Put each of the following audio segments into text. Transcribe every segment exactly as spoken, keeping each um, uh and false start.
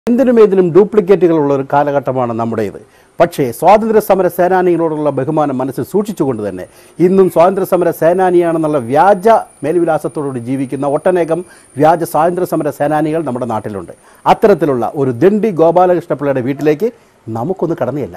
എന്തിനും ഏതിനും ഡ്യൂപ്ലിക്കേറ്റുകളുള്ള ഒരു കാലഘട്ടമാണ് നമ്മുടേത്. പക്ഷേ സ്വാതന്ത്ര്യ സമര സേനാനികളോടുള്ള ബഹുമാനം മനസ്സിൽ സൂക്ഷിച്ചുകൊണ്ട് തന്നെ ഇന്നും സ്വാതന്ത്ര്യ സമര സേനാനിയാണെന്നുള്ള വ്യാജ മേൽവിലാസത്തോടുകൂടി ജീവിക്കുന്ന ഒട്ടനേകം വ്യാജ സ്വാതന്ത്ര്യ സമര സേനാനികൾ നമ്മുടെ നാട്ടിലുണ്ട്. അത്തരത്തിലുള്ള ഒരു ദണ്ഡി ഗോപാലകൃഷ്ണപിള്ളയുടെ വീട്ടിലേക്ക് നമുക്കൊന്ന് കടന്നില്ല.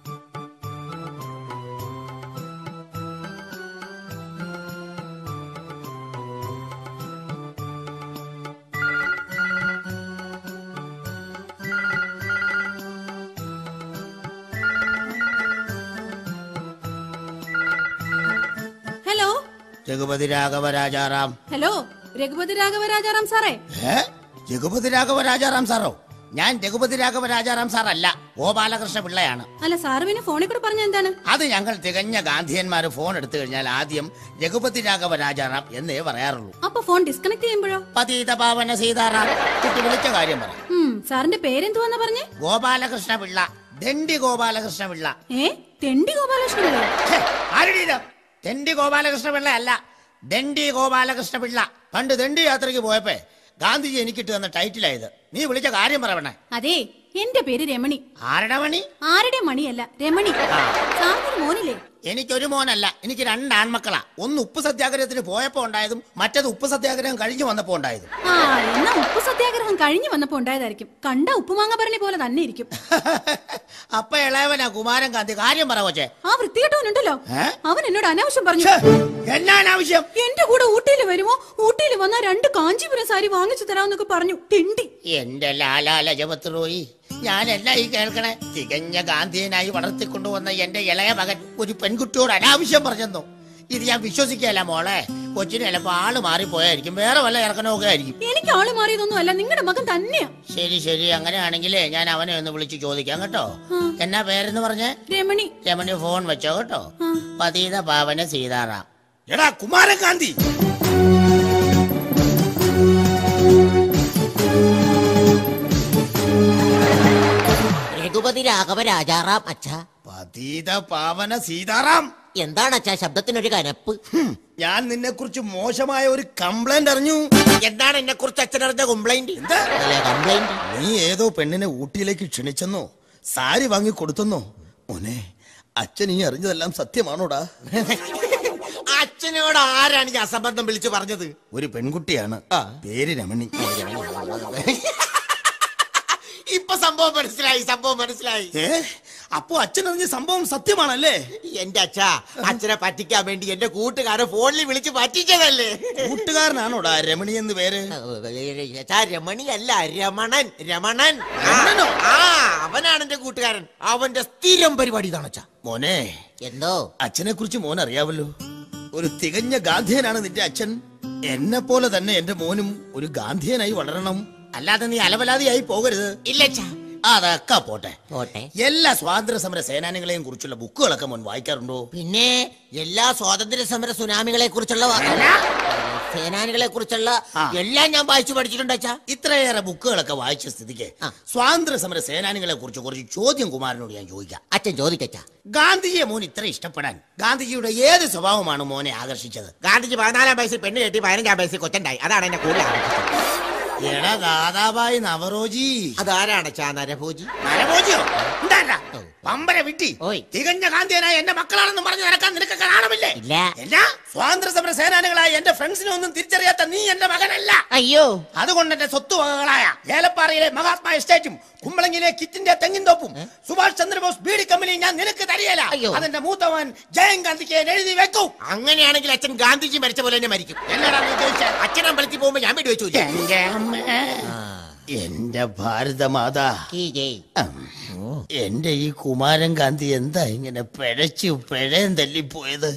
രഘുപതി രാഘവ രാജാറാം. ഹലോ, രഘുപതി രാഘവ രാജാറാം സാറേ. രഘുപതി രാഘവ രാജാറാം സാറോ? ഞാൻ രഘുപതി രാഘവ രാജാറാം സാർ അല്ല, ഗോപാലകൃഷ്ണ പിള്ളയാണ്. അല്ല സാറ് പിന്നെ ഫോണിൽ കൂടെ പറഞ്ഞ എന്താണ്? അത് ഞങ്ങൾ തികഞ്ഞ ഗാന്ധിയന്മാര് ഫോൺ എടുത്തു കഴിഞ്ഞാൽ ആദ്യം രഘുപതി രാഘവ രാജാറാം എന്നേ പറയാറുള്ളൂ. അപ്പൊ ഫോൺ ഡിസ്കണക്ട് ചെയ്യുമ്പോഴോ? പതീത പാവന സീതാറാം. കുട്ടി വിളിച്ച കാര്യം പറ. സാറിന്റെ പേരെന്തുവാന്നാ പറഞ്ഞേ? ഗോപാലകൃഷ്ണ പിള്ള, ദണ്ഡി ഗോപാലകൃഷ്ണ പിള്ള. ഏ തെണ്ടി ഗോപാലകൃഷ്ണ പിള്ള? ആരുടെ ദണ്ഡി ഗോപാലകൃഷ്ണ പിള്ള അല്ല, ദണ്ഡി ഗോപാലകൃഷ്ണ പിള്ള. പണ്ട് ദണ്ഡി യാത്രയ്ക്ക് പോയപ്പോ ഗാന്ധിജി എനിക്കിട്ട് തന്ന ടൈറ്റിലായത്. നീ വിളിച്ച കാര്യം പറയണേ. അതെ, എന്റെ പേര് രമണി. ആരുടെ മണി? ആരുടെ മണിയല്ല, രമണി. സാറിന് മോനില്ലേ? എനിക്കൊരു മോനല്ല, എനിക്ക് രണ്ട് ആൺമക്കളാ. ഒന്ന് ഉപ്പ് സത്യാഗ്രഹത്തിന് പോയപ്പോ ഉണ്ടായതും മറ്റേത് ഉപ്പ് സത്യാഗ്രഹം കഴിഞ്ഞു വന്നപ്പോ ഉണ്ടായതും. ആ എന്നാ ഉപ്പ് സത്യാഗ്രഹം കഴിഞ്ഞു വന്നപ്പോ ഉണ്ടായതായിരിക്കും. കണ്ട ഉപ്പുമാങ്ങ പറഞ്ഞ പോലെ തന്നെ ഇരിക്കും. അപ്പൊ ഇളയവനാ കുമാരൻ ഗാന്ധി. കാര്യം പറ കൊച്ചേ. ആ വൃത്തികെട്ടവനുണ്ടല്ലോ, അവൻ എന്നോട് അനാവശ്യം പറഞ്ഞു. എന്നാ അനാവശ്യം? എന്റെ കൂടെ ഊട്ടിയിൽ വരുമോ, ഊട്ടിയിൽ വന്ന രണ്ട് കാഞ്ചീപുരം സാരി വാങ്ങിച്ചു തരാമെന്നൊക്കെ പറഞ്ഞു. തെണ്ടി. എന്റെ ലാലാല ജപത്രോയി, ഞാനല്ല ഈ കേൾക്കണേ. തികഞ്ഞ ഗാന്ധിയനായി വളർത്തിക്കൊണ്ടുവന്ന എന്റെ ഇളയ മകൻ ഒരു പെൺകുട്ടിയോട് അനാവശ്യം പറഞ്ഞെന്നോ? ഇത് ഞാൻ വിശ്വസിക്കല്ല മോളെ. കൊച്ചിന് ചിലപ്പോ ആള് മാറിപ്പോയായിരിക്കും, വേറെ വല്ല ഇറക്കണമൊക്കെ ആയിരിക്കും. എനിക്ക് ആള് മാറിയതൊന്നും അല്ല, നിങ്ങളുടെ മകൻ തന്നെയാ. ശരി ശരി, അങ്ങനെയാണെങ്കിലേ ഞാൻ അവനെ ഒന്ന് വിളിച്ചു ചോദിക്കാം കേട്ടോ. എന്നാ പേരെന്ന് പറഞ്ഞേ? രമണി. രമണി ഫോൺ വെച്ചോ കേട്ടോ. പതീത പാവന സീതാറാം. എടാ കുമാരൻ ഗാന്ധി. രഘുപതി രാഘവ രാജാറാം. അച്ഛാ. പതീത പാവന സീതാറാം. എന്താണ് അച്ഛാ ശബ്ദത്തിനൊരു കനപ്പ്? ഞാൻ നിന്നെ കുറിച്ച് മോശമായ ഒരു കംപ്ലൈന്റ് അറിഞ്ഞു. എന്താണ് എന്നെ കുറിച്ച് അച്ഛനറിഞ്ഞ കംപ്ലൈന്റ്? കംപ്ലൈന്റ്? നീ ഏതോ പെണ്ണിനെ ഊട്ടിയിലേക്ക് ക്ഷണിച്ചെന്നോ, സാരി വാങ്ങി കൊടുത്തെന്നോ? മോനെ, അച്ഛൻ ഈ അറിഞ്ഞതെല്ലാം സത്യമാണോടാ? അച്ഛനോട് ആരാണ് ഈ അസംബന്ധം വിളിച്ചു പറഞ്ഞത്? ഒരു പെൺകുട്ടിയാണ്, പേര് രമണി. ഇപ്പൊ സംഭവം മനസ്സിലായി, സംഭവം മനസ്സിലായി. ഏ അപ്പൊ അച്ഛനറിഞ്ഞ സംഭവം സത്യമാണല്ലേ? എന്റെ അച്ഛാ, അച്ഛനെ പറ്റിക്കാൻ വേണ്ടി എന്റെ കൂട്ടുകാരെ ഫോണിൽ വിളിച്ച് പറ്റിച്ചതല്ലേ? കൂട്ടുകാരനാണോടാ രമണി എന്ന് പേര്? രമണി അല്ല, രമണൻ. രമണൻ ആ അവനാണ് എന്റെ കൂട്ടുകാരൻ. അവന്റെ സ്ഥിരം പരിപാടി ഇതാണ് അച്ഛാ. മോനെ, എന്തോ? അച്ഛനെ കുറിച്ച് മോൻ അറിയാവല്ലോ. ഒരു തികഞ്ഞ ഗാന്ധിയനാണ് നിന്റെ അച്ഛൻ. എന്നെ പോലെ തന്നെ എന്റെ മോനും ഒരു ഗാന്ധിയനായി വളരണം. അല്ലാതെ നീ അലവലാതിയായി പോകരുത്. ഇല്ല അച്ഛാ. അതൊക്കെ പോട്ടെ പോട്ടെ. എല്ലാ സ്വാതന്ത്ര്യ സമര സേനാനികളെയും കുറിച്ചുള്ള ബുക്കുകളൊക്കെ മോൻ വായിക്കാറുണ്ടോ? പിന്നെ എല്ലാ സ്വാതന്ത്ര്യ സമര സുനാമികളെ കുറിച്ചുള്ള സേനാനികളെ കുറിച്ചുള്ള എല്ലാം ഞാൻ വായിച്ചു പഠിച്ചിട്ടുണ്ട് അച്ഛാ. ഇത്രയേറെ ബുക്കുകളൊക്കെ വായിച്ച സ്ഥിതിക്ക് സ്വാതന്ത്ര്യ സമര സേനാനികളെ കുറിച്ച് കുറച്ച് ചോദ്യം കുമാരനോട് ഞാൻ ചോദിക്കാം. അച്ഛൻ ചോദിക്കച്ചാ. ഗാന്ധിജിയെ മോൻ ഇത്ര ഇഷ്ടപ്പെടാൻ ഗാന്ധിജിയുടെ ഏത് സ്വഭാവമാണ് മോനെ ആകർഷിച്ചത്? ഗാന്ധിജി പതിനാലാം വയസ്സിൽ പെണ്ണ് കെട്ടി പതിനഞ്ചാം വയസ്സിൽ കൊച്ചുണ്ടായി. അതാണ് എന്നെ കൂടുതൽ ആകർഷിച്ചത്. എടാ ദാദാബായി നവറോജി. അതാരാണ് ചാ നരഭോജി? നരഭോജിയോ? പമ്പര വിട്ടി തികഞ്ഞ ഗാന്ധിയനായ എന്റെ മക്കളാണെന്ന് പറഞ്ഞു നടക്കാൻ നിനക്ക് കാണാമില്ലേ? ഇല്ല. സ്വാതന്ത്ര്യ സമര സേനാനികളായ എന്റെ ഫ്രണ്ട്സിനെ ഒന്നും തിരിച്ചറിയാത്ത നീ എന്റെ മകനല്ല. അയ്യോ. അതുകൊണ്ട് എന്റെ സ്വത്തുവകകളായ ഏലപ്പാറയിലെ മഹാത്മാ എസ്റ്റേറ്റും കുമ്പളങ്ങിലെ കിറ്റിന്റെ തെങ്ങിൻതോപ്പും സുഭാഷ് ചന്ദ്രബോസ് ബീഡി കമ്പനി ഞാൻ നിനക്ക് തരികയില്ല. അതെന്റെ മൂത്തവൻ ജയൻ ഗാന്ധിക്ക് എഴുതി വെക്കൂ. അങ്ങനെയാണെങ്കിൽ അച്ഛൻ ഗാന്ധിജി മരിച്ച പോലെ തന്നെ മരിക്കും. എന്നാടാ നീ ഉദ്ദേശിച്ചത്? അച്ഛൻ അമ്പലത്തിൽ പോകുമ്പോ ഞാൻ വേണ്ടി വെച്ചു. എന്റെ ഭാരതമാതാ, എന്റെ ഈ കുമാരൻ ഗാന്ധി എന്താ ഇങ്ങനെ പിഴച്ചു പിഴയും തല്ലിപ്പോയത്?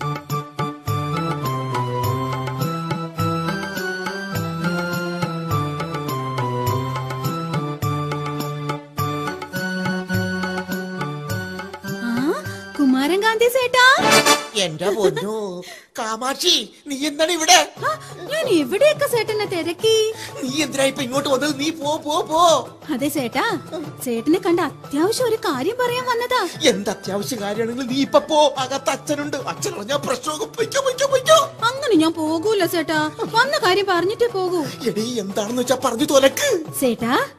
കുമാരൻ ഗാന്ധി സേട്ടാ. എന്റെ പൊന്നു കാമാക്ഷി, നീ എന്താണ് ഇവിടെ? ഞാൻ എവിടെയൊക്കെ സേട്ടനെ തിരക്കി. നീ എന്തിനാ ഇപ്പൊ ഇങ്ങോട്ട് വന്നത്? നീ പോ പോ പോ. അതെ സേട്ടാ, ചേട്ടനെ കണ്ട അത്യാവശ്യം ഒരു കാര്യം പറയാൻ വന്നതാ. എന്ത് അത്യാവശ്യ കാര്യമാണെങ്കിലും നീ ഇപ്പൊ പോ. അകത്ത് അച്ഛനുണ്ട്. അച്ഛൻ പറഞ്ഞാ പ്രശ്നമൊക്കെ. അങ്ങനെ ഞാൻ പോകൂല സേട്ടാ, വന്ന കാര്യം പറഞ്ഞിട്ടേ പോകൂ. എടീ, എന്താണെന്ന് വെച്ചാ പറഞ്ഞു തോലക്ക്. സേട്ടാ,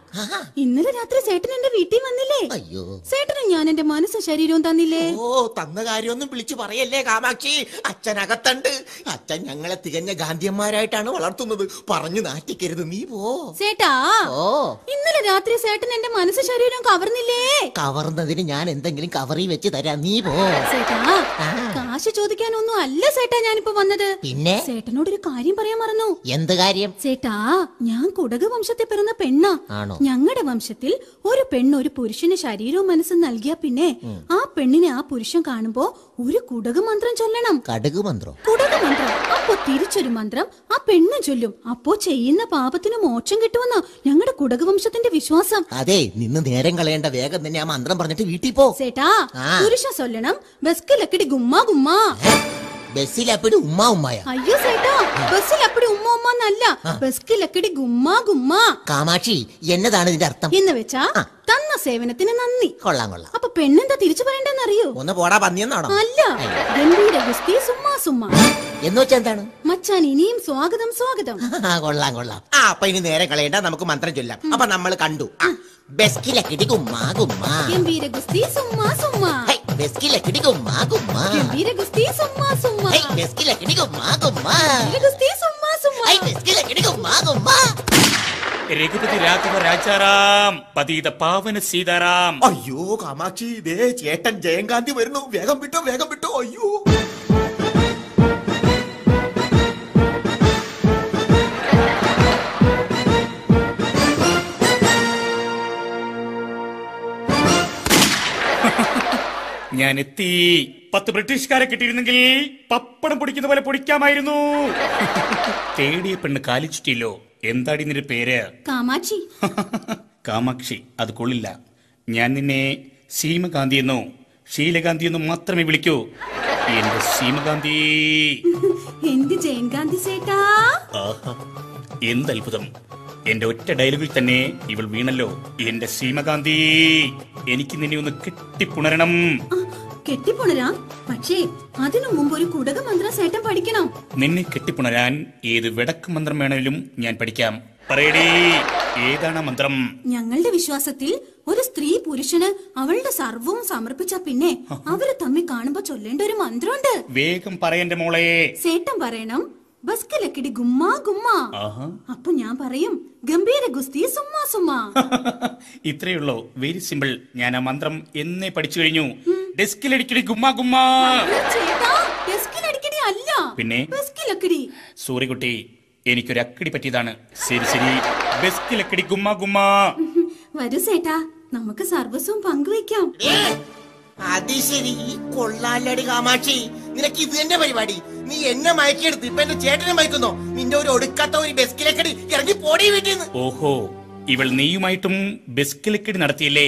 ഇന്നലെ രാത്രി ചേട്ടൻ എന്റെ വീട്ടിൽ വന്നില്ലേ? അയ്യോ, ചേട്ടന് ഞാൻ എന്റെ മനസ്സും ശരീരവും തന്നില്ലേ? ഓ, തന്ന കാര്യമൊന്നും വിളിച്ചു പറയല്ലേ കാമാക്ഷി. അച്ഛനകത്തുണ്ട്. അച്ഛൻ ഞങ്ങളെ തികഞ്ഞ ഗാന്ധിയന്മാരായിട്ടാണ് വളർത്തുന്നത്. പറഞ്ഞു നാറ്റിക്കരുത്, നീ പോ. ചേട്ടാ, ഓ, ഇന്നലെ രാത്രി ചേട്ടൻ എന്റെ മനസ്സും ശരീരവും കവർന്നില്ലേ? കവർന്നതിന് ഞാൻ എന്തെങ്കിലും കവറി വെച്ച് തരാം, നീ പോ. ചേട്ടാ, കാശ് ചോദിക്കാനൊന്നും അല്ല ചേട്ടാ ഞാനിപ്പോ വന്നത്. പിന്നെ ചേട്ടനോടൊരു കാര്യം പറയാൻ മറന്നു. എന്ത് കാര്യം? ചേട്ടാ, ഞാൻ കുടക് വംശത്തിൽ പിറന്ന പെണ്ണാ. ഞങ്ങളുടെ വംശത്തിൽ ഒരു പെണ്ണ് ഒരു പുരുഷന് ശരീരവും മനസ്സും നൽകിയ പിന്നെ ആ പെണ്ണിനെ ആ പുരുഷൻ കാണുമ്പോ ഒരു കുടക് മന്ത്രം ചൊല്ലണം. കടുക് മന്ത്രം? കുടക് മന്ത്രം. അപ്പൊ തിരിച്ചൊരു മന്ത്രം ആ പെണ്ണ് ചൊല്ലും. അപ്പോ ചെയ്യുന്ന പാപത്തിന് മോക്ഷം കിട്ടുമെന്നാ ഞങ്ങളുടെ കുടക് വംശത്തിന്റെ വിശ്വാസം. അതെ, നിന്ന് നേരം കളയേണ്ട, വേഗം തന്നെ ആ മന്ത്രം പറഞ്ഞിട്ട് വീട്ടിൽ പോ. ചേട്ടാ, പുരുഷൻ ചൊല്ലണം ബസ്കിലക്കടി ഗുമ്മാ ഗുമ്മാ. ബസ്സിലപ്പടി ഉമ്മ ഉമ്മയ? അയ്യോ ചേട്ടാ, ബസ്സിലപ്പടി ഉമ്മ ഉമ്മ എന്നല്ല, ബസ്കിലക്കടി ഗുമ്മാ ഗുമ്മാ. കാമാക്ഷി, എന്നതാണ് ഇതിന്റെ അർത്ഥം? എന്ന് വെച്ചാ തന്ന സേവനത്തിന് നന്ദി. കൊള്ളാം കൊള്ളാം. അപ്പൊ പെണ്ണെന്താ തിരിച്ചു പറയണ്ടെന്ന് അറിയോ? ഒന്ന് പോടാ പന്നിയെന്നാണോ? അല്ല, ഗംഭീര ഗുസ്തി സുമ്മാ സുമ്മാ. എന്ന് വെച്ചാ എന്താണ്? മച്ചാൻ ഇനിയും സ്വാഗതം സ്വാഗതം. കൊള്ളാം കൊള്ളാം. ആ, അപ്പൊ ഇനി നേരെ കളയണ്ട, നമുക്ക് മന്ത്രം ചൊല്ലാം. അപ്പൊ നമ്മൾ കണ്ടു. ബെസ്കിലക്കിടി ഗുമ്മാ ഗുമ്മാ. ഗംഭീര ഗുസ്തി സുമ്മാ സുമ്മാ. ബെസ്കിലക്കിടി ഗുമ്മാ ഗുമ്മാ. ഗംഭീര ഗുസ്തി സുമ്മാ സുമ്മാ. ബെസ്കിലക്കിടി ഗുമ്മാ ഗുമ്മാ. ഗംഭീര ഗുസ്തി സുമ്മാ സുമ്മാ. ബെസ്കിലക്കിടി ഗുമ്മാ ഗുമ്മാ. രഘുപതി രാഘവ രാജാറാം, പതീത പാവന സീതാറാം. അയ്യോ കാമാക്ഷി, ദേ ചേട്ടൻ ജയകാന്തി വരുന്നു. വേഗം വിട്ടോ, വേഗം വിട്ടോ. അയ്യോ, ഞാൻ എത്തി. പത്ത് ബ്രിട്ടീഷുകാരെ കിട്ടിയിരുന്നെങ്കിൽ പപ്പടം പൊടിക്കുന്ന പോലെ പൊടിക്കാമായിരുന്നു. തേടിയ പെണ്ണ് കാലിച്ചിട്ടില്ലോ. എന്താടി നിന്റെ പേര്? കാമാക്ഷി. കാമാക്ഷി അത് കൊള്ളില്ല. ഞാൻ നിന്നെ സീമകാന്തി എന്നോ ശീലകാന്തി എന്നോ മാത്രമേ വിളിക്കൂ. എന്റെ സീമകാന്തി. എന്റെ ജയൻകാന്തി ചേട്ടാ. എന്ത് അത്ഭുതം! എന്റെ ഒറ്റ ഡയലോഗിൽ തന്നെ ഇവൾ വീണല്ലോ. എന്റെ സീമകാന്തി, എനിക്ക് നിന്നെ ഒന്ന് കെട്ടിപ്പുണരണം. കെട്ടിപ്പുണരാം, പക്ഷേ അതിനു മുമ്പ് ഒരു കുടക മന്ത്രം ചേട്ടൻ പഠിക്കണം. നിന്നെ കെട്ടിപ്പുണരാൻ ഏത് വിടക്ക് മന്ത്രം വേണേലും ഞാൻ പഠിക്കാം. പറയടേ, ഏതാണ് മന്ത്രം? ഞങ്ങളുടെ വിശ്വാസത്തിൽ ഒരു സ്ത്രീ പുരുഷന് അവളുടെ സർവവും സമർപ്പിച്ച പിന്നെ അവര് തമ്മിൽ കാണുമ്പോ ചൊല്ലേണ്ട ഒരു മന്ത്രമുണ്ട്. വേഗം പറയന്റെ മോളെ. ചേട്ടൻ പറയണം ബസ്കിലക്കിടി ഗുമ്മാ ഗുമ്മാ. അപ്പൊ ഞാൻ പറയും ഗംഭീര ഗുസ്തി സുമ്മാ സുമ്മാ. ഇത്രയുള്ളൂ, വെരി സിമ്പിൾ. ഞാൻ ആ മന്ത്രം എന്നേ പഠിച്ചു കഴിഞ്ഞു. ഡെസ്കിലടിക്കടി ഗുമ്മാ ഗുമ്മാ. ചേട്ടാ, ഡെസ്കിലടിക്കടി അല്ല, പിന്നെ ബസ്കിലക്കിടി. സോറി കുട്ടി, എനിക്കൊരു അക്കടി പറ്റിയതാണ്. ശരി ശരി, ബസ്കിലക്കടി ഗുമ്മാ ഗുമ്മാ. വരൂ ചേട്ടാ, നമുക്ക് സർവസ്വം പങ്കുവയ്ക്കാം. അതിശരി, കൊള്ളാലടി കാമാക്ഷി. നിനക്ക് ഇത് തന്നെ പരിപാടി. നീ എന്നെ മയക്കെടുത്ത് ഇപ്പൊ എന്റെ ചേട്ടനെ മയക്കുന്നോ? നിന്റെ ഒരു ഒടുക്കാത്ത ഒരു ബെസ്കിലക്കടി ഇറങ്ങി പോടി വീട്ടിൽ നിന്ന്. ഓഹോ, ഇവൾ നീയുമായിട്ടും ബെസ്കിലക്കടി നടത്തിയില്ലേ?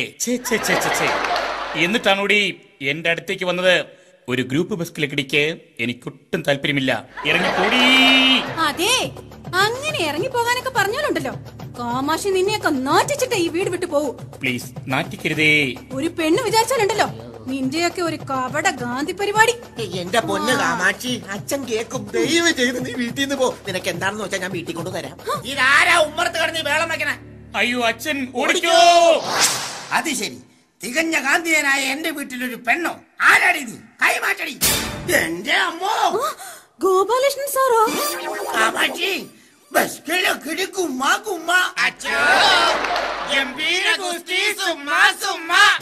എന്നിട്ടാണോടി എന്റെ അടുത്തേക്ക് വന്നത്? ഒരു ഗ്രൂപ്പ് ബെസ്കിലക്കടിക്ക് എനിക്കൊട്ടും താല്പര്യമില്ല. ഇറങ്ങിപ്പോടി. അതെ, അങ്ങനെ ഇറങ്ങി പോകാനൊക്കെ പറഞ്ഞോലുണ്ടല്ലോ. കാമാക്ഷി നിന്നെയൊക്കെ നാറ്റിച്ചിട്ട് ഈ വീട് വിട്ടു പോവൂ. പ്ലീസ് നാറ്റിക്കരുതേ. ഒരു പെണ്ണ് വിചാരിച്ചാലുണ്ടല്ലോ നിന്റെയൊക്കെ ഒരു കപട ഗാന്ധി പരിപാടി. എന്റെ പൊന്ന് കാമാക്ഷി, അച്ഛൻ കേക്കും. ദയവ് ചെയ്ത് നീ വീട്ടിൽ നിന്ന് പോ. നിനക്ക് എന്താണെന്ന് വെച്ചാൽ ഞാൻ വീട്ടിൽ കൊണ്ടുതരാം. ഇതാരാ ഉമ്മറത്ത് കിടന്ന് വേളം വെക്കണേ? അയ്യോ അച്ഛൻ, ഓടിക്കോ. അത് ശരി, തികഞ്ഞ ഗാന്ധിയനായ എന്റെ വീട്ടിലൊരു പെണ്ണോ? ആരാടി നീ? കൈമാറ്റടി. എന്റെ അമ്മോ, ഗോപാലകൃഷ്ണൻ സാറോ? കാമാക്ഷി, ബസ്കിലക്കടി ഗുമ്മാ ഗുമ്മാ. അച്ഛോ, ഗംഭീര ഗുസ്തി സുമ്മാ സുമ്മാ.